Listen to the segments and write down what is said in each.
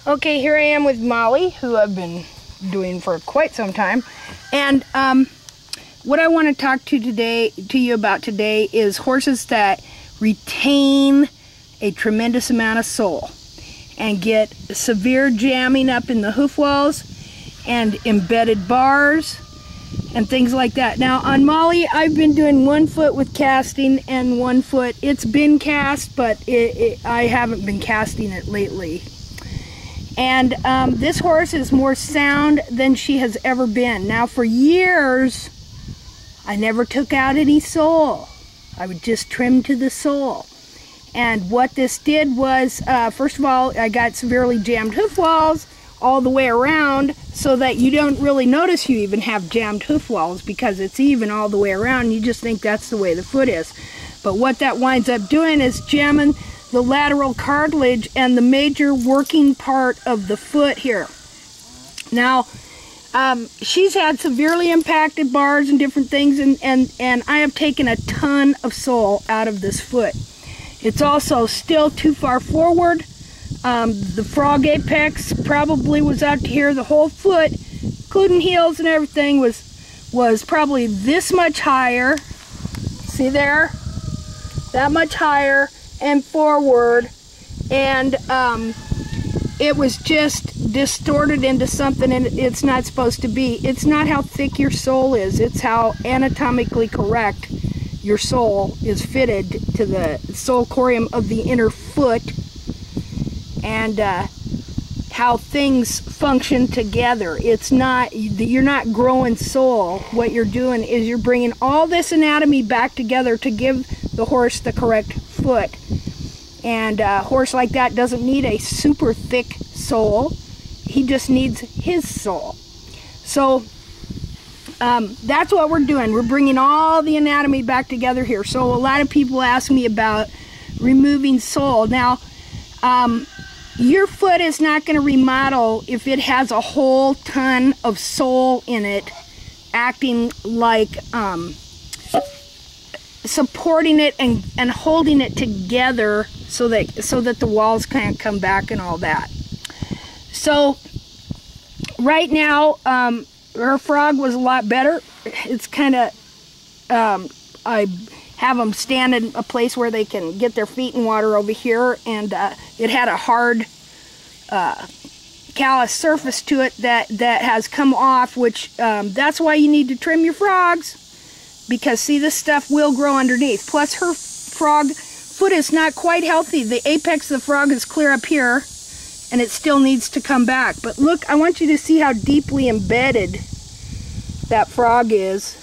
Okay, here I am with Molly, who I've been doing for quite some time. And what I want to talk to you about today is horses that retain a tremendous amount of sole and get severe jamming up in the hoof walls and embedded bars and things like that. Now on Molly, I've been doing 1 foot with casting and 1 foot. It's been cast, but I haven't been casting it lately. And this horse is more sound than she has ever been. Now for years, I never took out any sole. I would just trim to the sole. And what this did was, first of all, I got severely jammed hoof walls all the way around, so that you don't really notice you even have jammed hoof walls because it's even all the way around. You just think that's the way the foot is. But what that winds up doing is jamming the lateral cartilage and the major working part of the foot here. Now, she's had severely impacted bars and different things, and I have taken a ton of sole out of this foot. It's also still too far forward. The frog apex probably was out to here. The whole foot, including heels and everything, was probably this much higher. See there? That much higher and forward, and it was just distorted into something and it's not supposed to be. It's not how thick your sole is, it's how anatomically correct your sole is fitted to the sole corium of the inner foot, and how things function together. It's not, you're not growing sole. What you're doing is you're bringing all this anatomy back together to give the horse the correct foot. And a horse like that doesn't need a super thick sole. He just needs his sole. So that's what we're doing. We're bringing all the anatomy back together here. So a lot of people ask me about removing sole. Now, your foot is not going to remodel if it has a whole ton of sole in it, acting like supporting it and holding it together so that the walls can't come back and all that. So right now, her frog was a lot better. It's kind of, I have them stand in a place where they can get their feet in water over here, and it had a hard callous surface to it that has come off, which that's why you need to trim your frogs, because see, this stuff will grow underneath. Plus her frog foot is not quite healthy. The apex of the frog is clear up here and it still needs to come back. But look, I want you to see how deeply embedded that frog is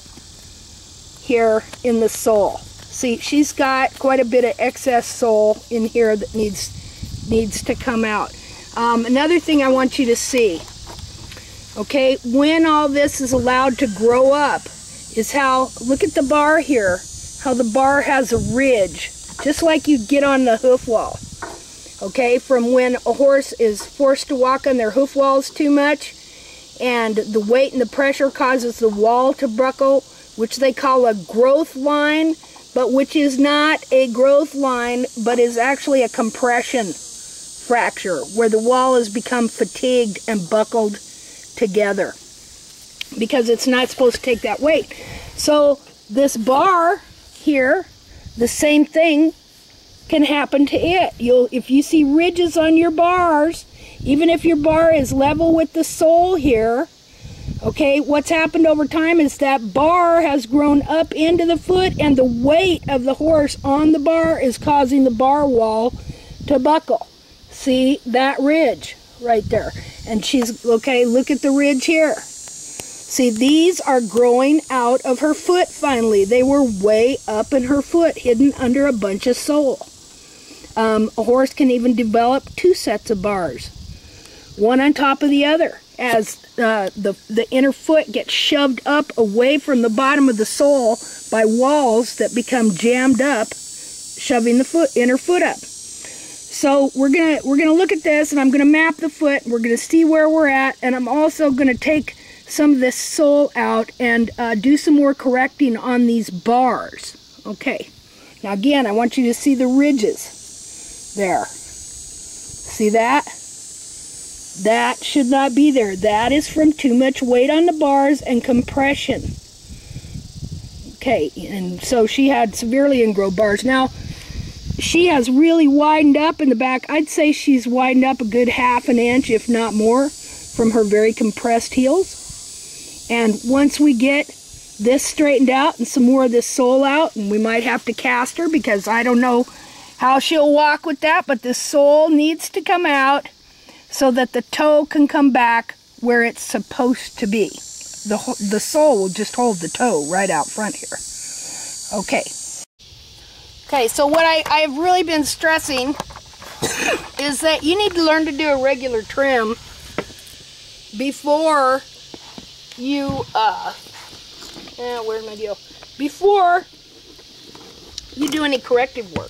here in the sole. See, she's got quite a bit of excess sole in here that needs to come out. Another thing I want you to see, okay, when all this is allowed to grow up, is how, look at the bar here, how the bar has a ridge, just like you get on the hoof wall. Okay, from when a horse is forced to walk on their hoof walls too much, and the weight and the pressure causes the wall to buckle, which they call a growth line, but which is not a growth line, but is actually a compression fracture, where the wall has become fatigued and buckled together, because it's not supposed to take that weight. So this bar here, the same thing can happen to it. If you see ridges on your bars, even if your bar is level with the sole here, okay, what's happened over time is that bar has grown up into the foot, and the weight of the horse on the bar is causing the bar wall to buckle. See that ridge right there? And she's, okay, look at the ridge here. See, these are growing out of her foot finally. They were way up in her foot, hidden under a bunch of sole. A horse can even develop 2 sets of bars, one on top of the other, as the inner foot gets shoved up away from the bottom of the sole by walls that become jammed up, shoving the inner foot up. So we're gonna look at this, and I'm gonna map the foot, and we're gonna see where we're at, and I'm also gonna take some of this sole out and do some more correcting on these bars. Okay, now again, I want you to see the ridges there. See that? That should not be there. That is from too much weight on the bars and compression. Okay, and so she had severely ingrown bars. Now, she has really widened up in the back. I'd say she's widened up a good 1/2 inch, if not more, from her very compressed heels. And once we get this straightened out and some more of this sole out, and we might have to cast her because I don't know how she'll walk with that, but the sole needs to come out so that the toe can come back where it's supposed to be. The sole will just hold the toe right out front here. Okay. Okay, so what I've really been stressing is that you need to learn to do a regular trim before you, where's my deal? Before you do any corrective work.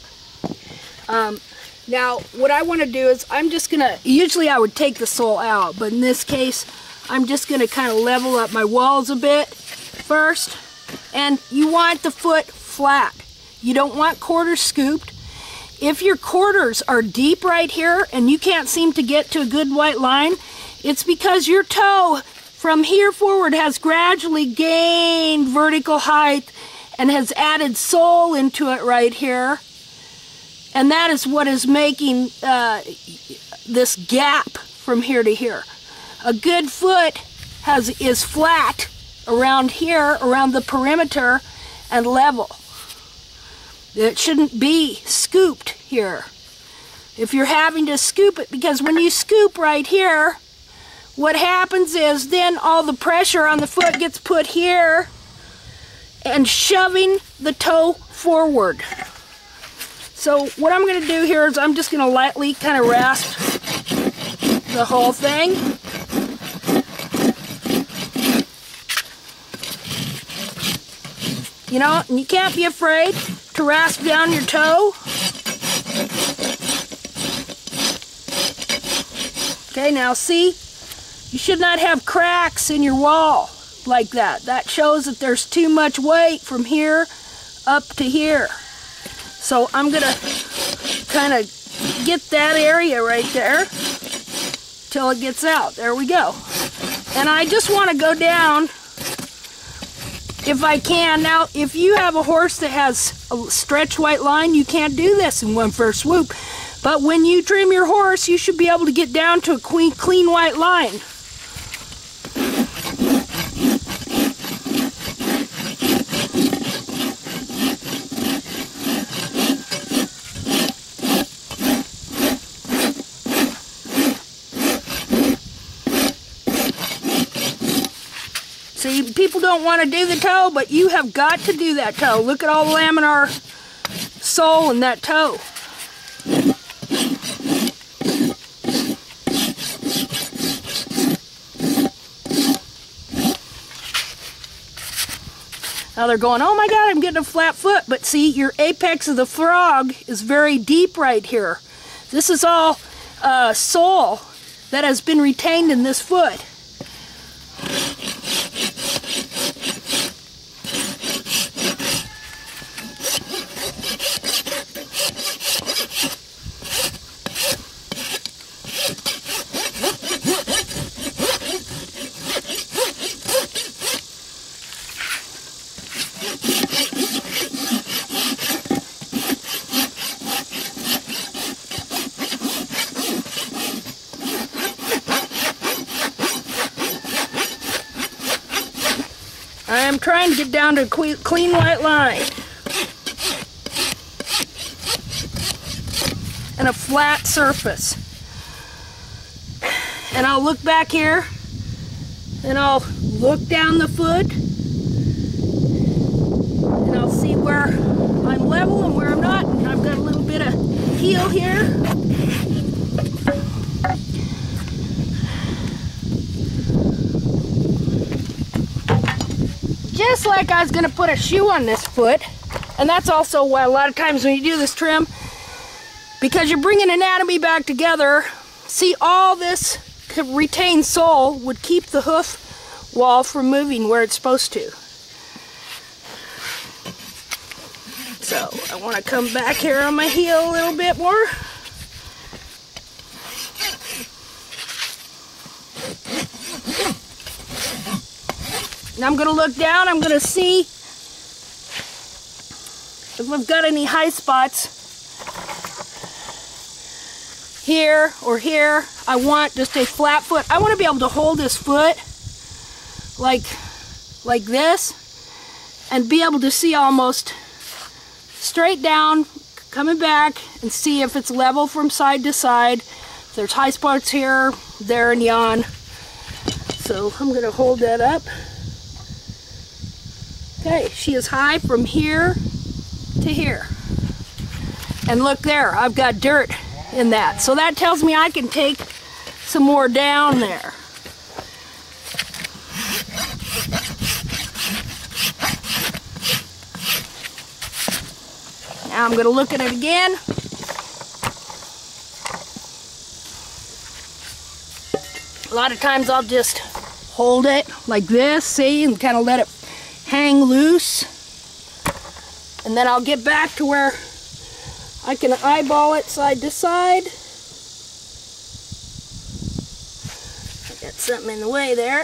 Now, what I want to do is I'm just going to, usually I would take the sole out, but in this case, I'm just going to kind of level up my walls a bit first. And you want the foot flat. You don't want quarters scooped. If your quarters are deep right here and you can't seem to get to a good white line, it's because your toe from here forward has gradually gained vertical height and has added sole into it right here. And that is what is making this gap from here to here. A good foot is flat around here, around the perimeter, and level. It shouldn't be scooped here. If you're having to scoop it, because when you scoop right here, what happens is then all the pressure on the foot gets put here and shoving the toe forward. So what I'm going to do here is I'm just going to lightly kind of rasp the whole thing. You know, and you can't be afraid to rasp down your toe. Okay, now see, you should not have cracks in your wall like that. That shows that there's too much weight from here up to here. So I'm gonna kind of get that area right there till it gets out. There we go. And I just want to go down if I can. Now, if you have a horse that has a stretched white line, you can't do this in one first swoop. But when you trim your horse, you should be able to get down to a clean white line. See, people don't want to do the toe, but you have got to do that toe. Look at all the laminar sole in that toe. Now they're going, oh my God, I'm getting a flat foot. But see, your apex of the frog is very deep right here. This is all sole that has been retained in this foot. I'm trying to get down to a clean white line and a flat surface. And I'll look back here and I'll look down the foot and I'll see where I'm level and where I'm not. And I've got a little bit of heel here. Just like I was going to put a shoe on this foot, and that's also why a lot of times when you do this trim, because you're bringing anatomy back together, see, all this retained sole would keep the hoof wall from moving where it's supposed to. So I want to come back here on my heel a little bit more. And I'm going to look down. I'm going to see if I've got any high spots here or here. I want just a flat foot. I want to be able to hold this foot like this and be able to see almost straight down, coming back, and see if it's level from side to side. If there's high spots here, there, and yon. So I'm going to hold that up. Okay, she is high from here to here. And look there, I've got dirt in that. So that tells me I can take some more down there. Now I'm going to look at it again. A lot of times I'll just hold it like this, see, and kind of let it hang loose. And then I'll get back to where I can eyeball it side to side. I got something in the way there.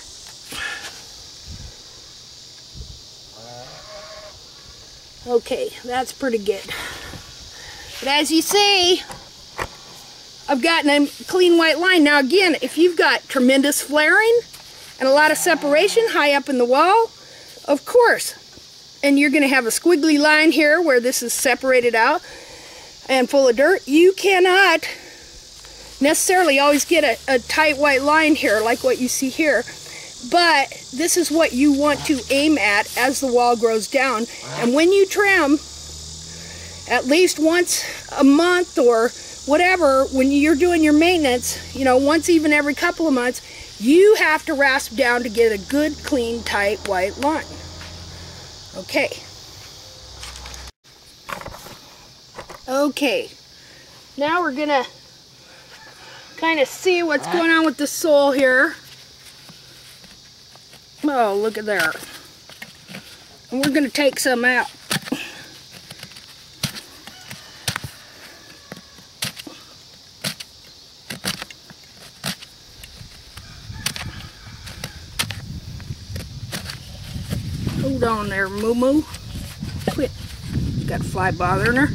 Okay, that's pretty good. But as you see, I've gotten a clean white line. Now again, if you've got tremendous flaring and a lot of separation high up in the wall, of course, and you're going to have a squiggly line here where this is separated out and full of dirt, you cannot necessarily always get a tight white line here like what you see here. But this is what you want to aim at as the wall grows down. And when you trim, at least once a month or whatever, when you're doing your maintenance, you know, once even every couple of months, you have to rasp down to get a good, clean, tight white line. Okay. Okay. Now we're gonna kind of see what's going on with the sole here. Oh, look at there. And we're going to take some out. Hold on there, Moo Moo. Quit. Got a fly bothering her.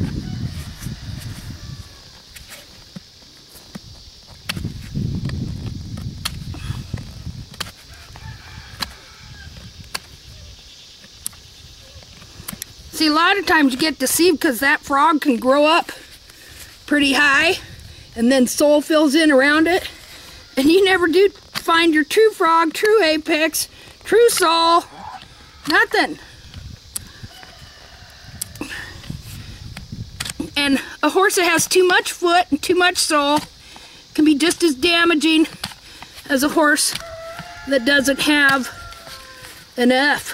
See, a lot of times you get deceived because that frog can grow up pretty high and then sole fills in around it. And you never do find your true frog, true apex, true sole, nothing. And a horse that has too much foot and too much sole can be just as damaging as a horse that doesn't have enough.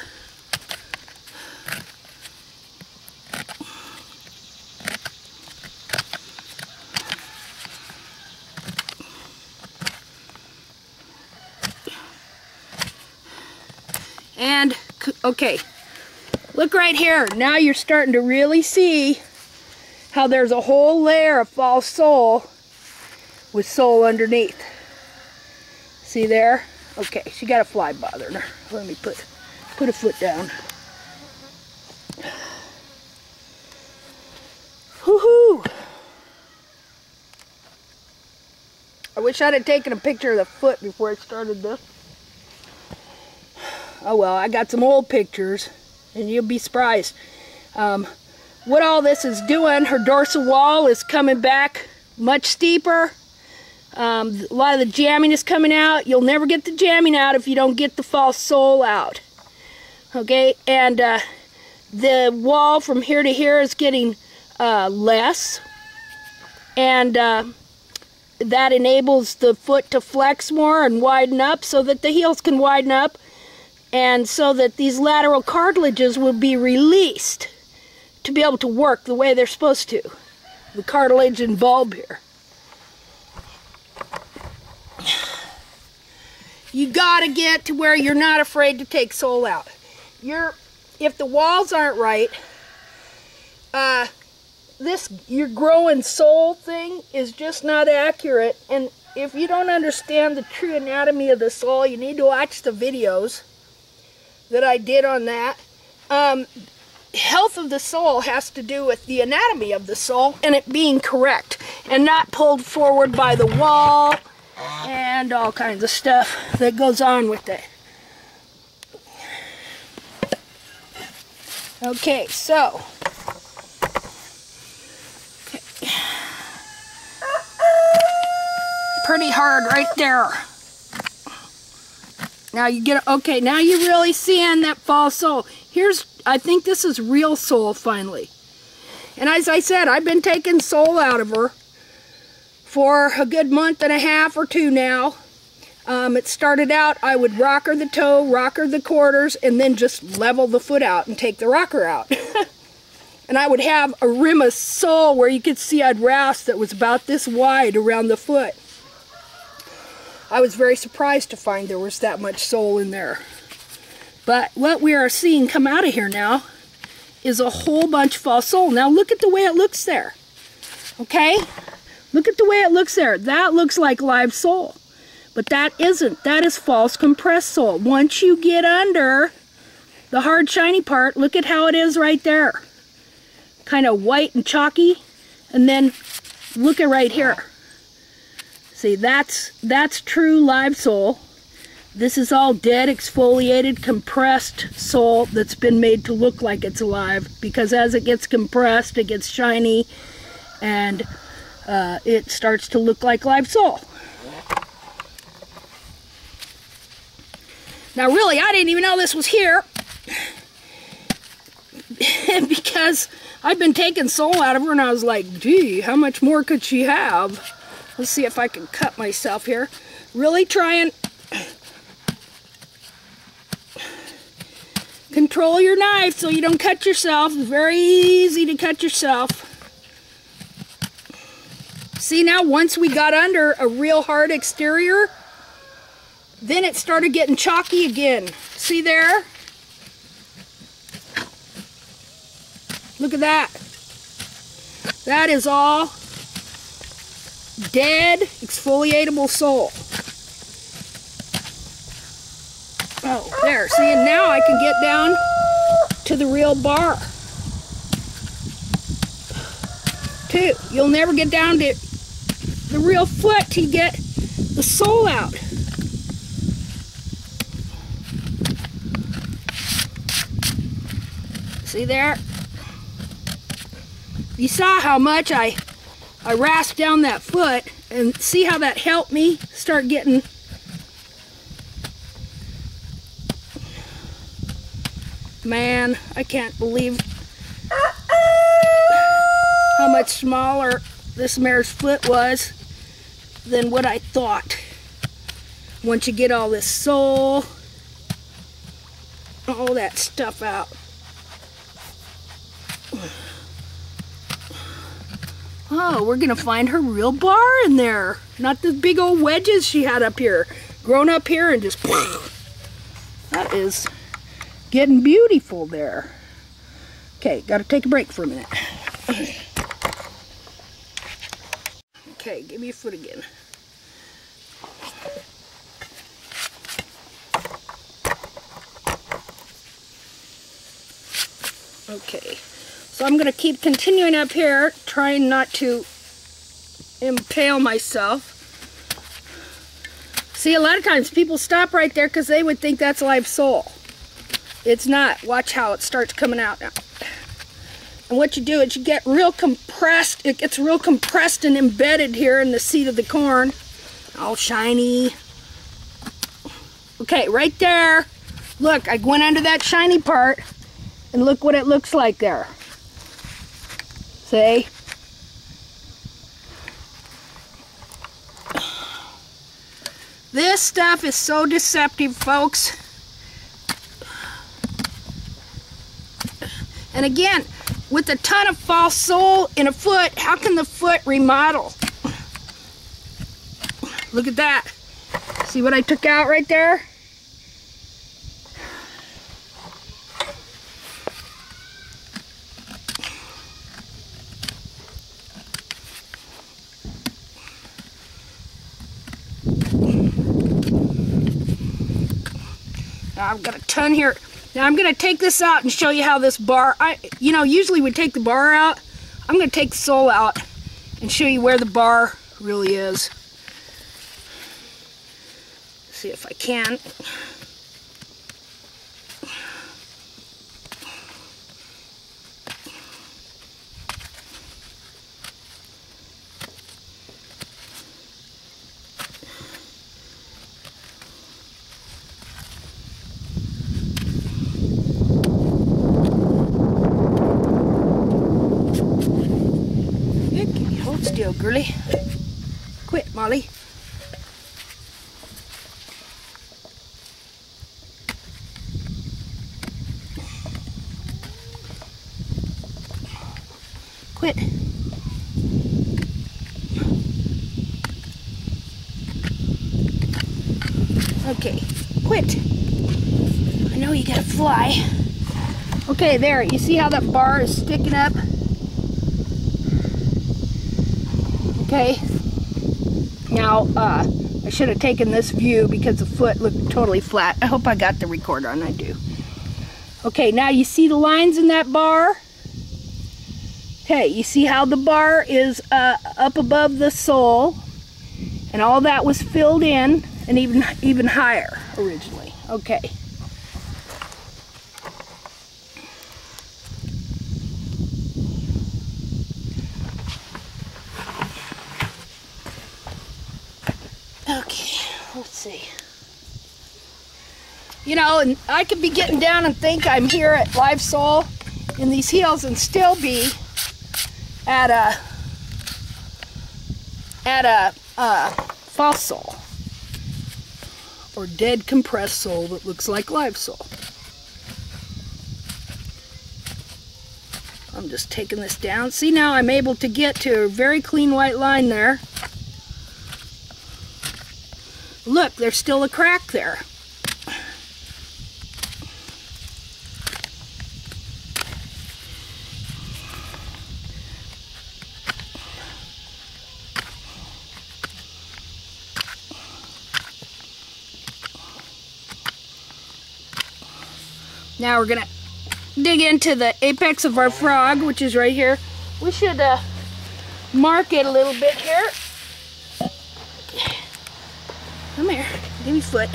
And, okay, look right here. Now you're starting to really see how there's a whole layer of false sole with sole underneath. See there? Okay, she got a fly bothering her. Let me put a foot down. Woohoo! I wish I'd have taken a picture of the foot before I started this. Oh well, I got some old pictures, and you'll be surprised. What all this is doing, her dorsal wall is coming back much steeper. A lot of the jamming is coming out. You'll never get the jamming out if you don't get the false sole out. Okay, and the wall from here to here is getting less, and that enables the foot to flex more and widen up so that the heels can widen up, and so that these lateral cartilages will be released to be able to work the way they're supposed to. The cartilage and bulb here. You gotta get to where you're not afraid to take sole out. If the walls aren't right, your growing sole thing is just not accurate. And if you don't understand the true anatomy of the sole, you need to watch the videos that I did on that. Health of the sole has to do with the anatomy of the sole and it being correct and not pulled forward by the wall and all kinds of stuff that goes on with it. Okay, so pretty hard right there. Now you get, okay, now you're really seeing that false sole. I think this is real sole finally. And as I said, I've been taking sole out of her for a good month and a half or two now. It started out, I would rock her the toe, rock her the quarters, and then just level the foot out and take the rocker out. And I would have a rim of sole where you could see I'd rasp that was about this wide around the foot. I was very surprised to find there was that much sole in there. But what we are seeing come out of here now is a whole bunch of false sole. Now look at the way it looks there. Okay? Look at the way it looks there. That looks like live sole. But that isn't. That is false compressed sole. Once you get under the hard shiny part, look at how it is right there. Kind of white and chalky. And then look at right here. See, that's true live sole. This is all dead, exfoliated, compressed sole that's been made to look like it's alive, because as it gets compressed, it gets shiny, and it starts to look like live sole. Now really, I didn't even know this was here, because I've been taking sole out of her, and I was like, gee, how much more could she have? Let's see if I can cut myself here. Really try and control your knife so you don't cut yourself. It's very easy to cut yourself. See, now once we got under a real hard exterior, then it started getting chalky again. See there? Look at that. That is all dead, exfoliatable sole. Oh, there. See, and now I can get down to the real bar. Too. You'll never get down to the real foot till you get the sole out. See there? You saw how much I rasped down that foot, and see how that helped me start getting man, I can't believe how much smaller this mare's foot was than what I thought. Once you get all this sole, all that stuff out. Oh, we're gonna find her real bar in there. Not the big old wedges she had up here. Grown up here and just... That is getting beautiful there. Okay, gotta take a break for a minute. Okay, give me your foot again. Okay, so I'm gonna keep continuing up here, trying not to impale myself. See, a lot of times people stop right there because they would think that's live sole. It's not. Watch how it starts coming out now. And what you do is you get real compressed. It gets real compressed and embedded here in the seat of the corn. All shiny. Okay, right there. Look, I went under that shiny part, and look what it looks like there. See? This stuff is so deceptive, folks. And again, with a ton of false sole in a foot, how can the foot remodel? Look at that. See what I took out right there? Now I've got a ton here. Now I'm going to take this out and show you how this bar, usually we take the bar out. I'm going to take the sole out and show you where the bar really is. See if I can. Hold still, girly. Quit, Molly. Quit. Okay, quit. I know you gotta fly. Okay, there. You see how that bar is sticking up? Okay. Now, I should have taken this view because the foot looked totally flat. I hope I got the recorder on. I do. Okay, now you see the lines in that bar? Okay, you see how the bar is up above the sole, and all that was filled in, and even higher originally. Okay. Okay, let's see. You know, and I could be getting down and think I'm here at live sole in these heels and still be at a false sole or dead compressed sole that looks like live sole. I'm just taking this down. See, now I'm able to get to a very clean white line there. Look, there's still a crack there. Now we're gonna dig into the apex of our frog, which is right here. We should mark it a little bit here. Come here, give me foot.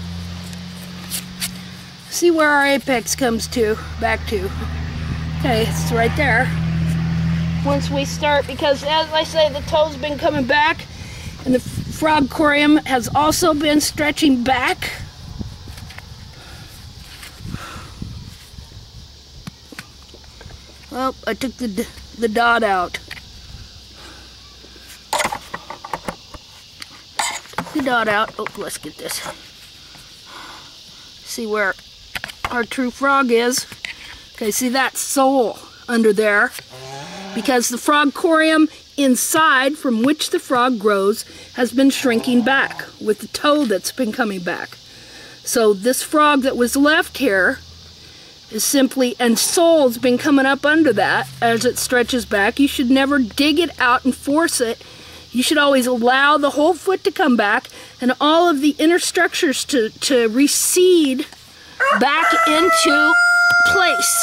See where our apex comes to, back to. Okay, it's right there. Once we start, because as I say, the toe's been coming back, and the frog corium has also been stretching back. Well, I took the dot out. The dot out. Oh, let's get this. See where our true frog is. Okay, see that sole under there? Because the frog corium inside from which the frog grows has been shrinking back with the toe that's been coming back. So this frog that was left here is simply, and sole's been coming up under that as it stretches back. You should never dig it out and force it. You should always allow the whole foot to come back and all of the inner structures to recede back into place.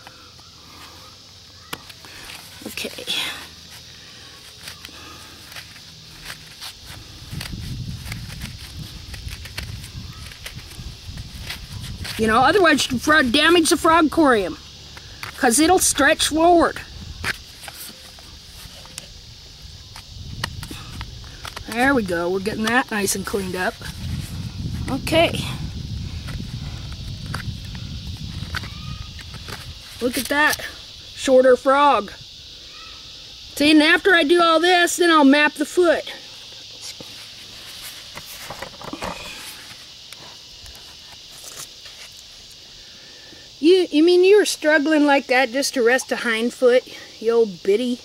Okay. You know, otherwise you damage the frog corium because it'll stretch forward. There we go. We're getting that nice and cleaned up. Okay. Look at that. Shorter frog. See, and after I do all this, then I'll map the foot. You mean you were struggling like that just to rest a hind foot, you old biddy?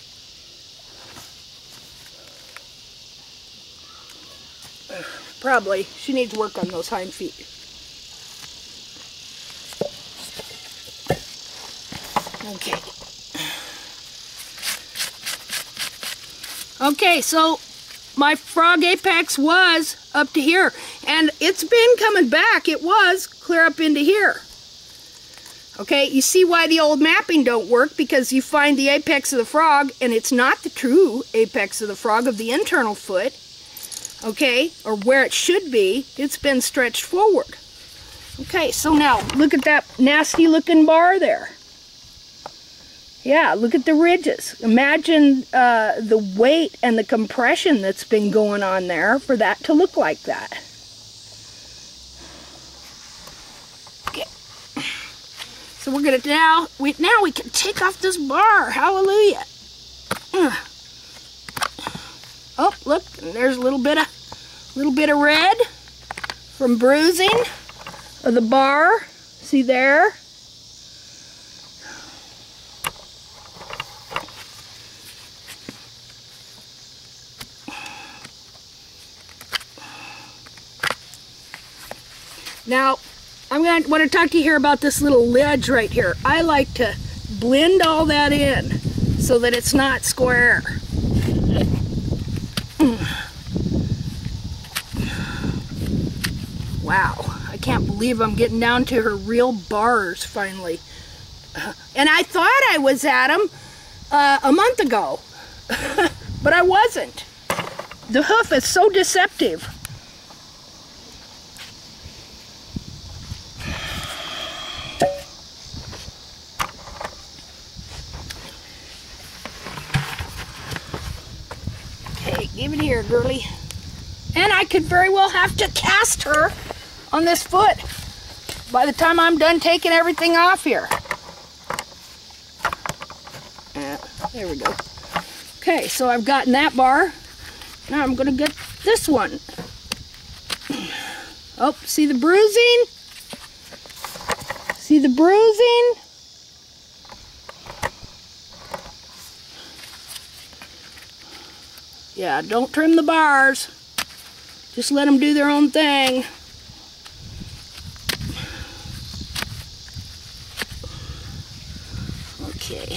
Probably. She needs work on those hind feet. Okay. Okay, so my frog apex was up to here, and it's been coming back. It was clear up into here. Okay, you see why the old mapping don't work, because you find the apex of the frog, and it's not the true apex of the frog of the internal foot, okay, or where it should be. It's been stretched forward. Okay, so now look at that nasty looking bar there. Yeah, look at the ridges. Imagine the weight and the compression that's been going on there for that to look like that. Okay. So we're gonna now we can take off this bar. Hallelujah. Oh, look, and there's a little bit of red from bruising of the bar. See there? Now, I'm going to want to talk to you here about this little ledge right here. I like to blend all that in so that it's not square. Wow, I can't believe I'm getting down to her real bars finally. And I thought I was at them a month ago, but I wasn't. The hoof is so deceptive. Okay, give it here, girlie. And I could very well have to cast her on this foot by the time I'm done taking everything off here. There we go. Okay, so I've gotten that bar. Now I'm going to get this one. Oh, see the bruising? See the bruising? Yeah, don't trim the bars. Just let them do their own thing. Okay.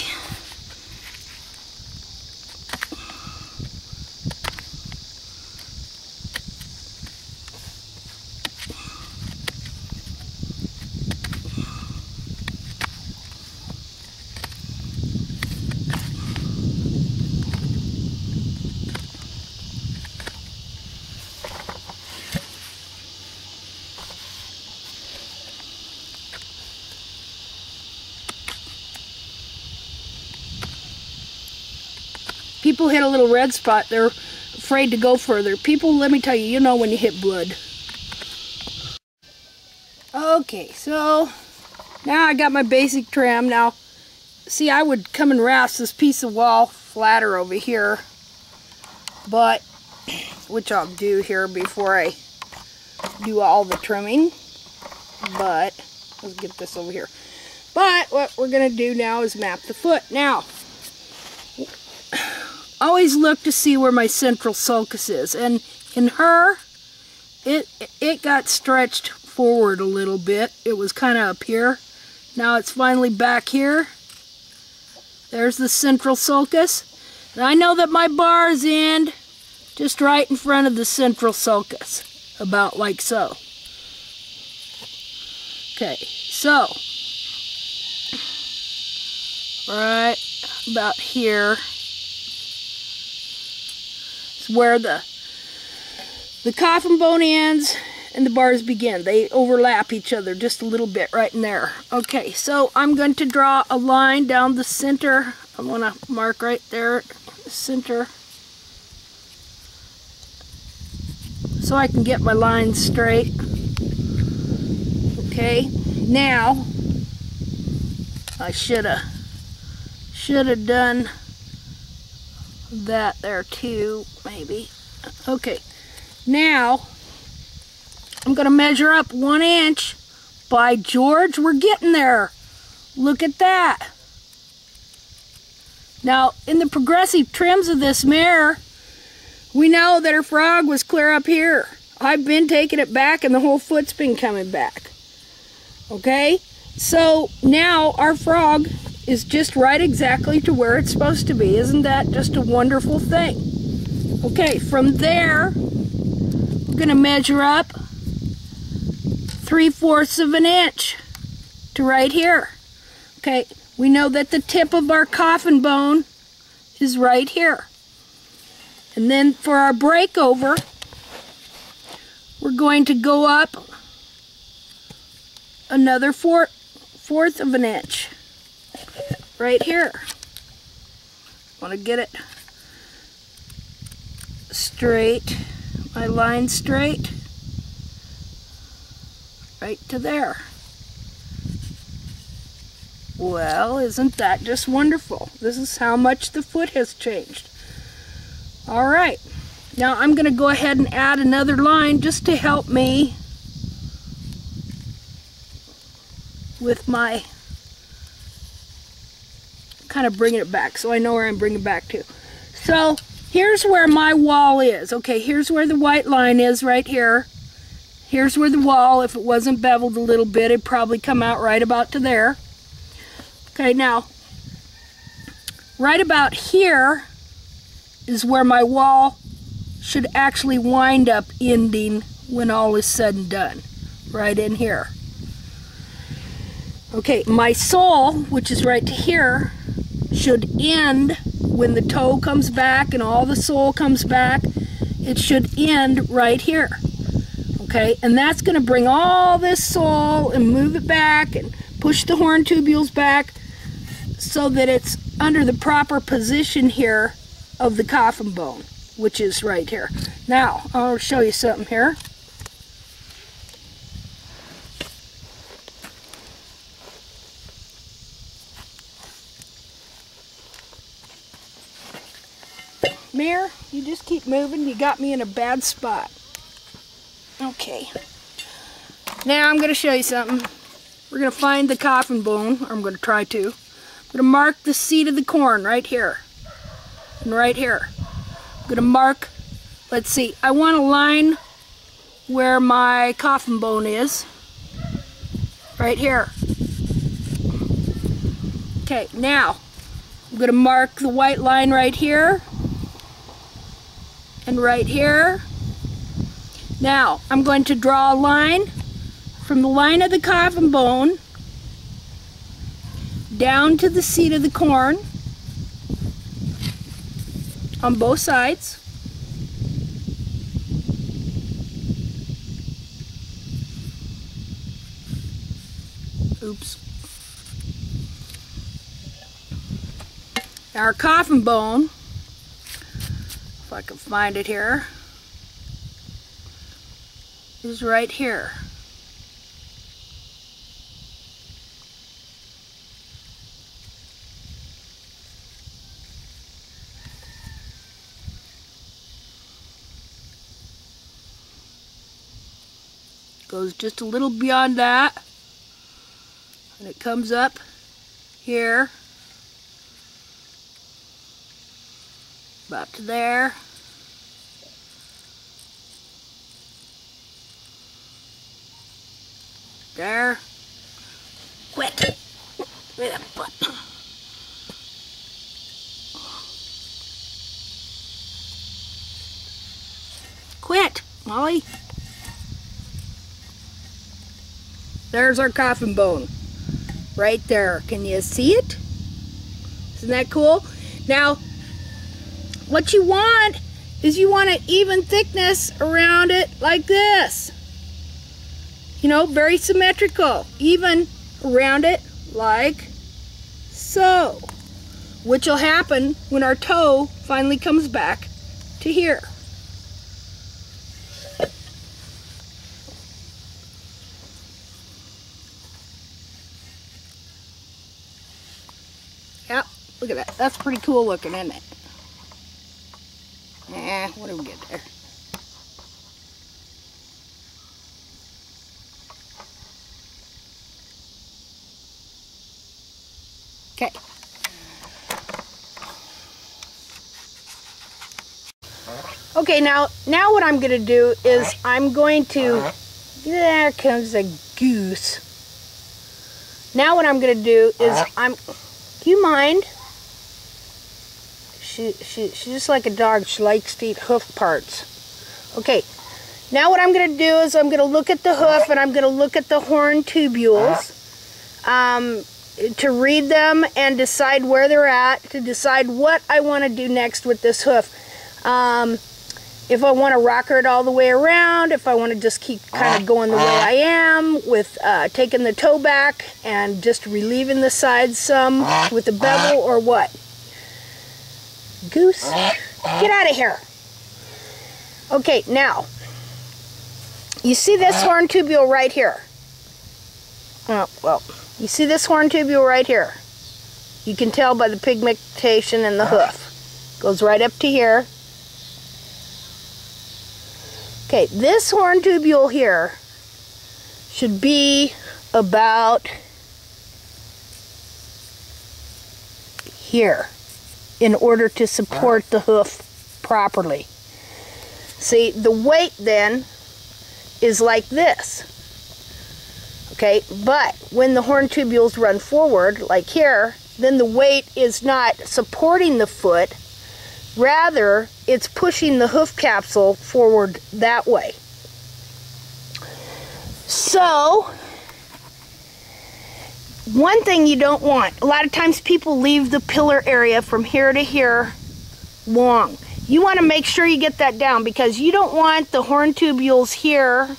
People hit a little red spot, they're afraid to go further. People, let me tell you, you know when you hit blood. Okay, so now I got my basic trim. Now, see, I would come and rasp this piece of wall flatter over here, but, which I'll do here before I do all the trimming, but, let's get this over here. But, what we're going to do now is map the foot. Now, always look to see where my central sulcus is, and in her, it got stretched forward a little bit. It was kind of up here. Now it's finally back here. There's the central sulcus, and I know that my bars end just right in front of the central sulcus, about like so. Okay, so right about here where the coffin bone ends and the bars begin. They overlap each other just a little bit right in there. Okay, so I'm going to draw a line down the center. I want to mark right there, center, so I can get my lines straight. Okay, now I should have done that there too, maybe. Okay, now I'm going to measure up 1 inch. By George, we're getting there. Look at that. Now, in the progressive trims of this mare, we know that her frog was clear up here. I've been taking it back and the whole foot's been coming back. Okay, so now our frog is just right exactly to where it's supposed to be. Isn't that just a wonderful thing? Okay, from there, we're going to measure up 3/4 of an inch to right here. Okay, we know that the tip of our coffin bone is right here. And then for our breakover, we're going to go up another fourth of an inch right here. Want to get it straight, my line straight, right to there. Well, isn't that just wonderful? This is how much the foot has changed. All right, now I'm going to go ahead and add another line just to help me with my kind of bringing it back, so I know where I'm bringing it back to. So here's where my wall is. Okay, here's where the white line is right here. Here's where the wall, if it wasn't beveled a little bit, it'd probably come out right about to there. Okay, now, right about here is where my wall should actually wind up ending when all is said and done. Right in here. Okay, my sole, which is right to here, should end when the toe comes back and all the sole comes back. It should end right here. Okay, and that's going to bring all this sole and move it back and push the horn tubules back so that it's under the proper position here of the coffin bone, which is right here. Now, I'll show you something here. Mare, you just keep moving. You got me in a bad spot. Okay. Now I'm going to show you something. We're going to find the coffin bone, or I'm going to try to. I'm going to mark the seat of the corn right here. And right here. I'm going to mark, let's see, I want a line where my coffin bone is. Right here. Okay, now I'm going to mark the white line right here. And right here. Now, I'm going to draw a line from the line of the coffin bone down to the seat of the corn on both sides. Oops. Now our coffin bone, if I can find it here, is right here. Goes just a little beyond that, and it comes up here, about to there. There. Quit. Wait a butt. Quit, Molly. There's our coffin bone. Right there. Can you see it? Isn't that cool? Now, what you want is you want an even thickness around it like this. You know, very symmetrical, even around it like so, which will happen when our toe finally comes back to here. Yep, look at that. That's pretty cool looking, isn't it? What do we get there? Okay. Okay, now what I'm going to do is I'm going to, there comes a goose. Now what I'm going to do is do you mind? She's just like a dog. She likes to eat hoof parts. Okay, now what I'm going to do is I'm going to look at the hoof and I'm going to look at the horn tubules. to read them and decide where they're at, to decide what I want to do next with this hoof. If I want to rocker it all the way around, if I want to just keep kind of going the way I am with taking the toe back and just relieving the sides some with the bevel, or what. Goose, get out of here. Okay, now, you see this horn tubule right here? Oh, well, you see this horn tubule right here? You can tell by the pigmentation in the hoof. Goes right up to here. Okay, this horn tubule here should be about here in order to support the hoof properly. See, the weight then is like this. Okay, but when the horn tubules run forward, like here, then the weight is not supporting the foot. Rather, it's pushing the hoof capsule forward that way. So, one thing you don't want, a lot of times people leave the pillar area from here to here long. You want to make sure you get that down, because you don't want the horn tubules here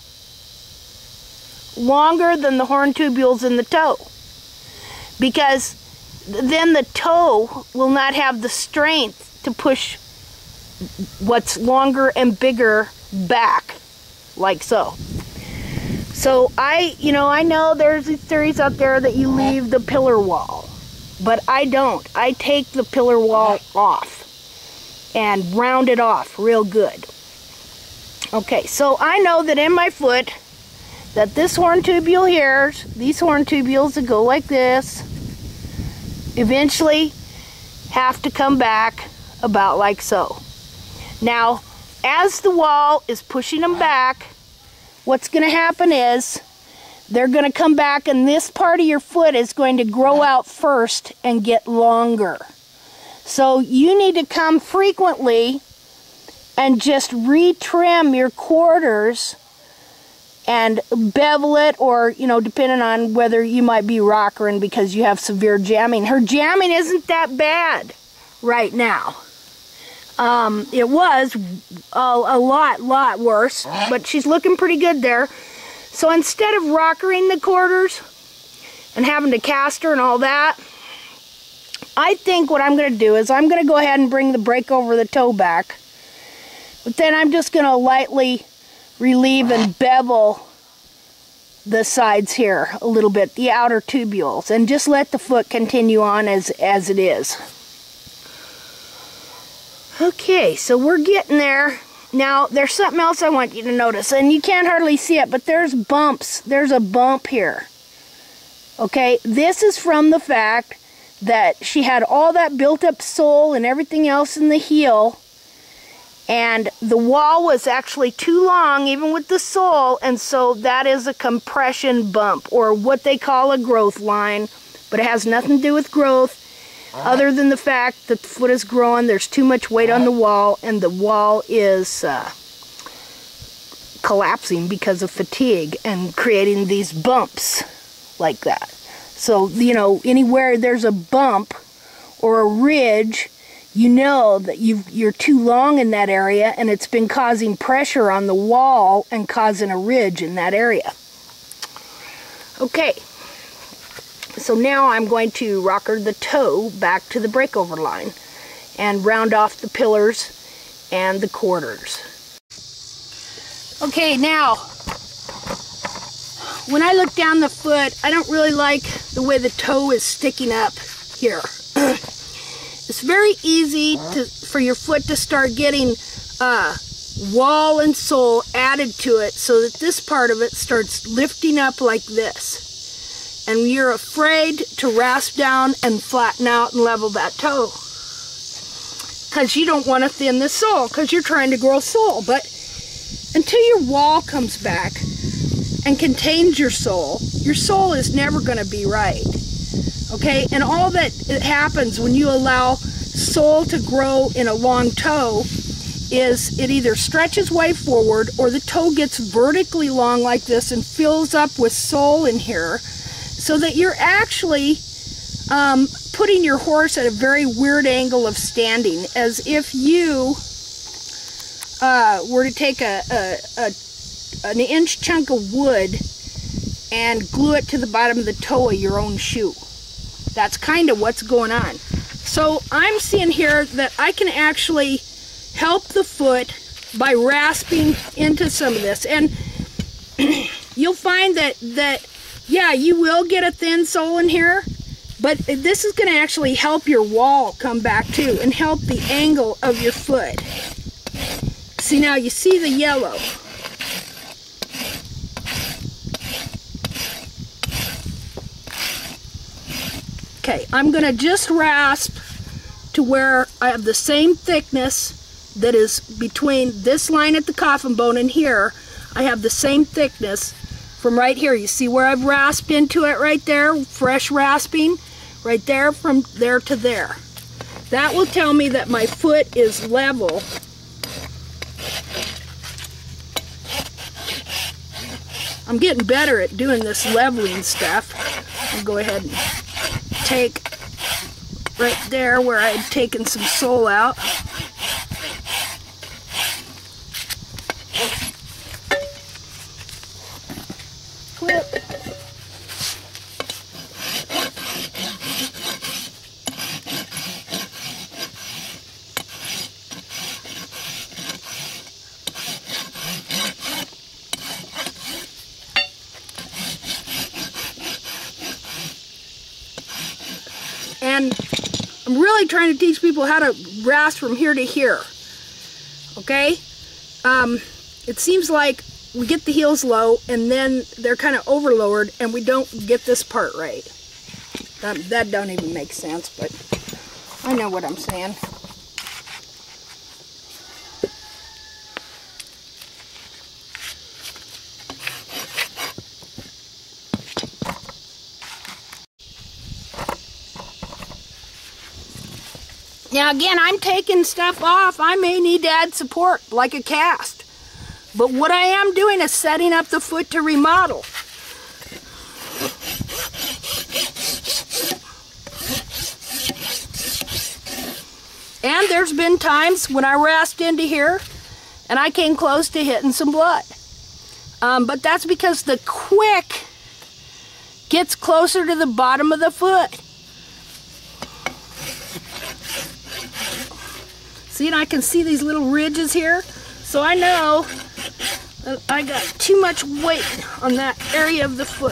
longer than the horn tubules in the toe. Because then the toe will not have the strength to push what's longer and bigger back, like so. So I know there's these theories out there that you leave the pillar wall, but I don't. I take the pillar wall off and round it off real good. Okay, so I know that in my foot that this horn tubule here, these horn tubules that go like this, eventually have to come back about like so. Now, as the wall is pushing them back, what's going to happen is they're going to come back, and this part of your foot is going to grow out first and get longer. So you need to come frequently and just retrim your quarters and bevel it, or, depending on whether you might be rockering because you have severe jamming. Her jamming isn't that bad right now. It was a lot worse, but she's looking pretty good there. So instead of rockering the quarters and having to cast her and all that, I think what I'm going to do is I'm going to go ahead and bring the break over the toe back, but then I'm just going to lightly relieve and bevel the sides here a little bit, the outer tubules, and just let the foot continue on as it is. Okay, so we're getting there. Now, there's something else I want you to notice, and you can't hardly see it, but there's bumps. There's a bump here. Okay, this is from the fact that she had all that built-up sole and everything else in the heel, and the wall was actually too long, even with the sole, and so that is a compression bump, or what they call a growth line, but it has nothing to do with growth. Other than the fact that the foot is growing, there's too much weight on the wall, and the wall is collapsing because of fatigue and creating these bumps like that. So, anywhere there's a bump or a ridge, you know that you're too long in that area, and it's been causing pressure on the wall and causing a ridge in that area. Okay. So now I'm going to rocker the toe back to the breakover line and round off the pillars and the quarters. Okay, now, when I look down the foot, I don't really like the way the toe is sticking up here. It's very easy for your foot to start getting wall and sole added to it, so that this part of it starts lifting up like this. And you're afraid to rasp down and flatten out and level that toe, because you don't want to thin the sole, because you're trying to grow sole. But until your wall comes back and contains your sole is never going to be right. Okay, and all that happens when you allow sole to grow in a long toe is it either stretches way forward, or the toe gets vertically long like this and fills up with sole in here, so that you're actually putting your horse at a very weird angle of standing, as if you were to take an inch chunk of wood and glue it to the bottom of the toe of your own shoe. That's kind of what's going on. So I'm seeing here that I can actually help the foot by rasping into some of this, and you'll find that yeah, you will get a thin sole in here, but this is going to actually help your wall come back too and help the angle of your foot. See, now you see the yellow. Okay, I'm going to just rasp to where I have the same thickness that is between this line at the coffin bone and here. I have the same thickness from right here. You see where I've rasped into it right there? Fresh rasping right there, from there to there. That will tell me that my foot is level. I'm getting better at doing this leveling stuff. I'll go ahead and take right there where I had taken some sole out. Clip. And I'm really trying to teach people how to rasp from here to here. Okay? It seems like we get the heels low and then they're kind of overlowered and we don't get this part right. That don't even make sense, but I know what I'm saying. Now again, I'm taking stuff off. I may need to add support, like a cast. But what I am doing is setting up the foot to remodel. And there's been times when I rasped into here and I came close to hitting some blood. But that's because the quick gets closer to the bottom of the foot. See, and I can see these little ridges here, so I know that I got too much weight on that area of the foot.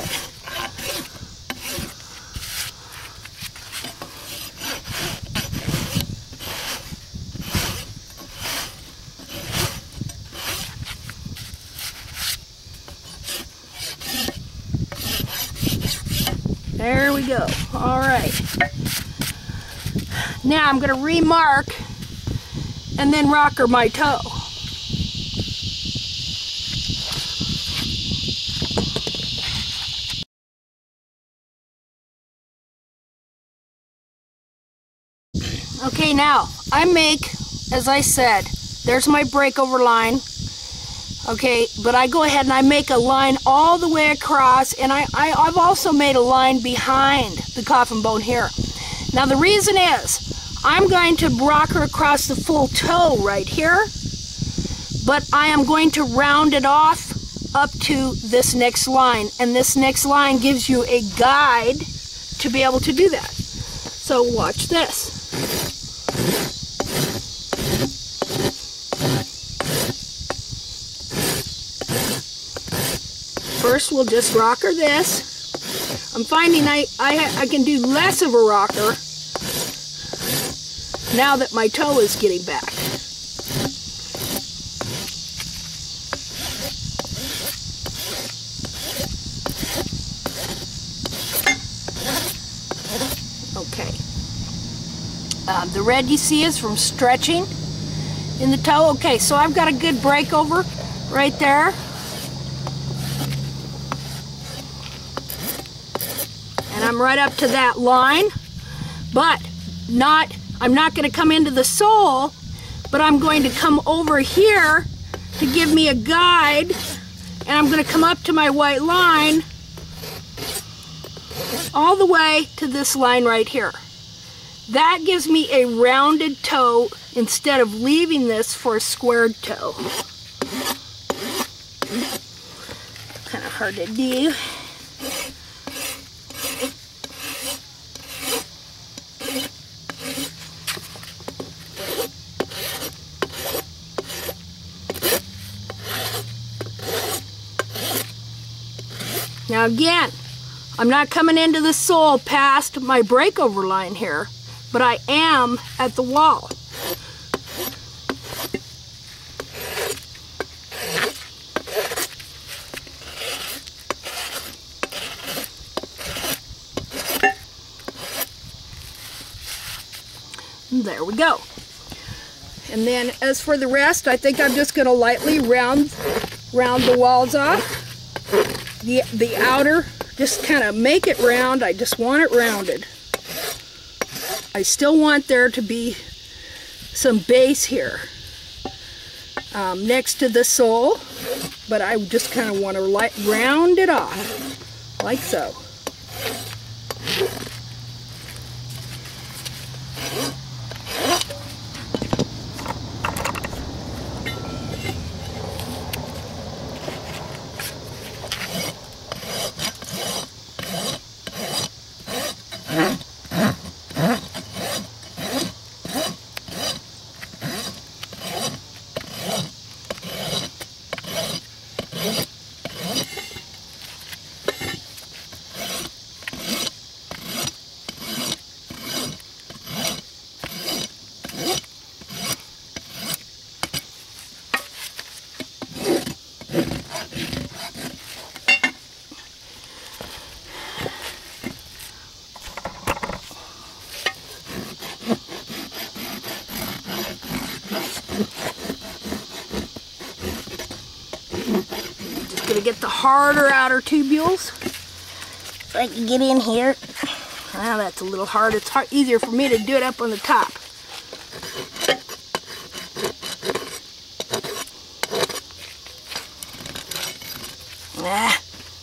There we go. All right. Now I'm going to remark and then rocker my toe. Okay, now I make, as I said, there's my breakover line. Okay, but I go ahead and I make a line all the way across, and I've also made a line behind the coffin bone here. Now the reason is, I'm going to rocker across the full toe right here, but I am going to round it off up to this next line, and this next line gives you a guide to be able to do that. So watch this. First we'll just rocker this. I'm finding I can do less of a rocker now that my toe is getting back. Okay. The red you see is from stretching in the toe. Okay, so I've got a good breakover right there. And I'm right up to that line, but I'm not going to come into the sole, but I'm going to come over here to give me a guide, and I'm going to come up to my white line all the way to this line right here. That gives me a rounded toe instead of leaving this for a squared toe. Kind of hard to do. Now again, I'm not coming into the sole past my breakover line here, but I am at the wall. And there we go. And then as for the rest, I think I'm just going to lightly round the walls off. The outer, just kind of make it round. I just want it rounded. I still want there to be some base here next to the sole, but I just kind of want to round it off, like so. Get the harder outer tubules. If I can get in here. Well, that's a little hard. It's easier for me to do it up on the top. Ah.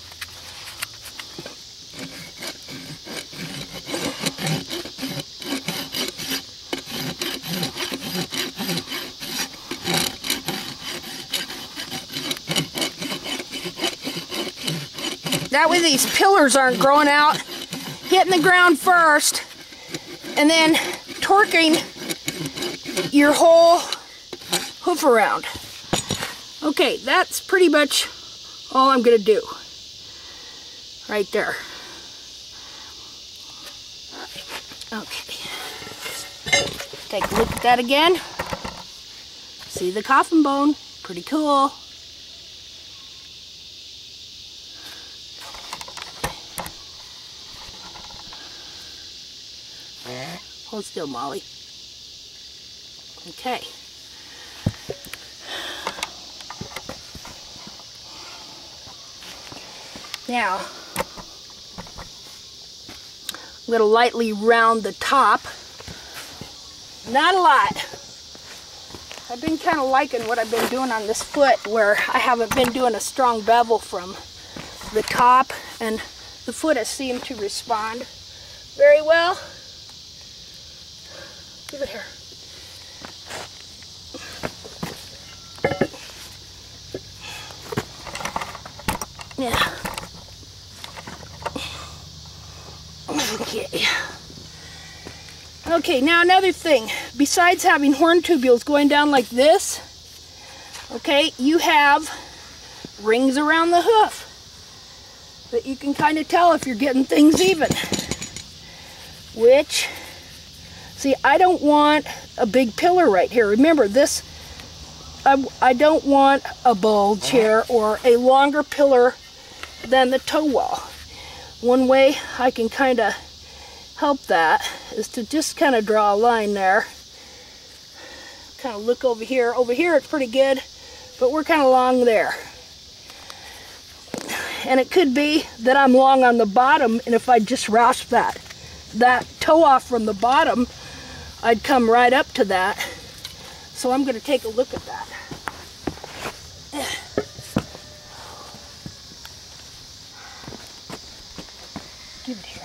That way these pillars aren't growing out, hitting the ground first, and then torquing your whole hoof around. Okay, that's pretty much all I'm going to do. Right there. Okay. Take a look at that again. See the coffin bone. Pretty cool. Hold still, Molly. Okay. Now, I'm going to lightly round the top. Not a lot. I've been kind of liking what I've been doing on this foot, where I haven't been doing a strong bevel from the top, and the foot has seemed to respond very well. Give it here. Yeah. Okay. Okay, now another thing. Besides having horn tubules going down like this, okay, you have rings around the hoof that you can kind of tell if you're getting things even. Which, see, I don't want a big pillar right here. Remember this, I don't want a bulge here or a longer pillar than the toe wall. One way I can kind of help that is to just kind of draw a line there. Kind of look over here. Over here it's pretty good, but we're kind of long there. And it could be that I'm long on the bottom, and if I just rasp that toe off from the bottom, I'd come right up to that. So I'm going to take a look at that. Give it here.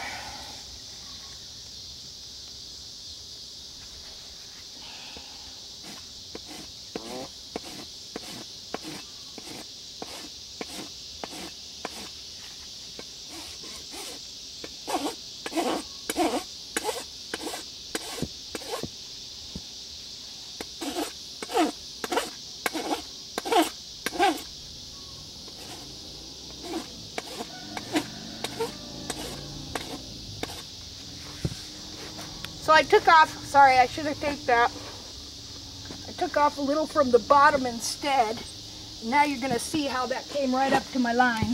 I took off, sorry, I should have taken that. I took off a little from the bottom instead. Now you're going to see how that came right up to my line.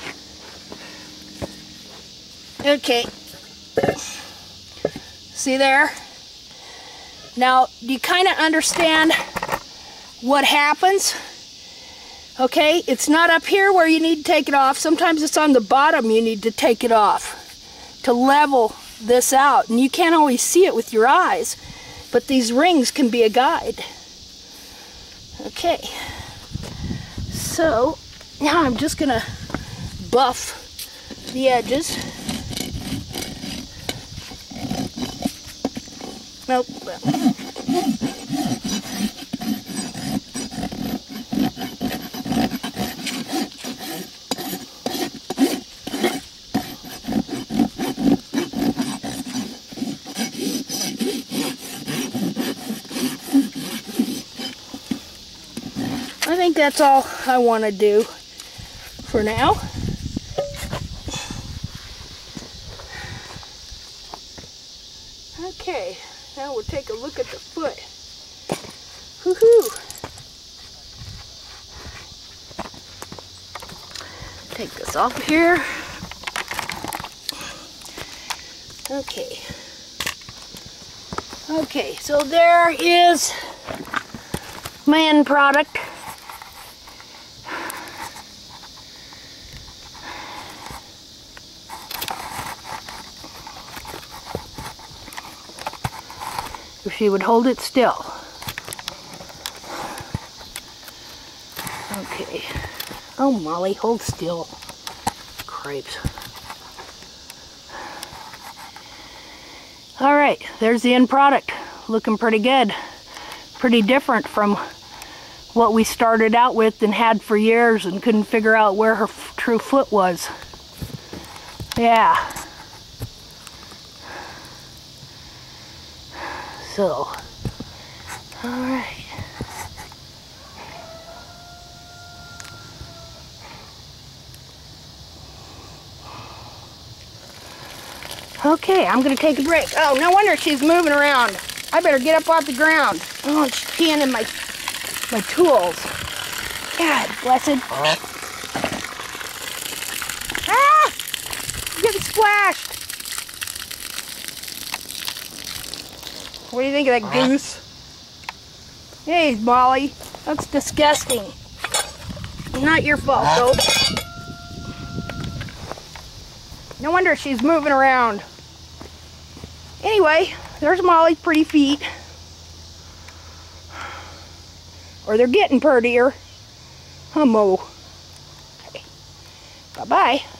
Okay. See there? Now, do you kind of understand what happens? Okay, it's not up here where you need to take it off. Sometimes it's on the bottom you need to take it off to level this out. And you can't always see it with your eyes, but these rings can be a guide. Okay, so now I'm just gonna buff the edges. Nope. I think that's all I want to do for now. Okay, now we'll take a look at the foot. Woohoo! Take this off here. Okay. Okay, so there is my end product. If she would hold it still. Okay. Oh, Molly, hold still. Cripes. All right, there's the end product. Looking pretty good. Pretty different from what we started out with and had for years and couldn't figure out where her true foot was. Yeah. So, all right. Okay, I'm gonna take a break. Oh, no wonder she's moving around. I better get up off the ground. Oh, she's peeing in my tools. God, blessed. Ah! I'm getting splashed. What do you think of that goose? Hey, Molly, that's disgusting. Not your fault, though. No wonder she's moving around. Anyway, there's Molly's pretty feet. Or they're getting prettier. Hummo. Okay. Bye-bye.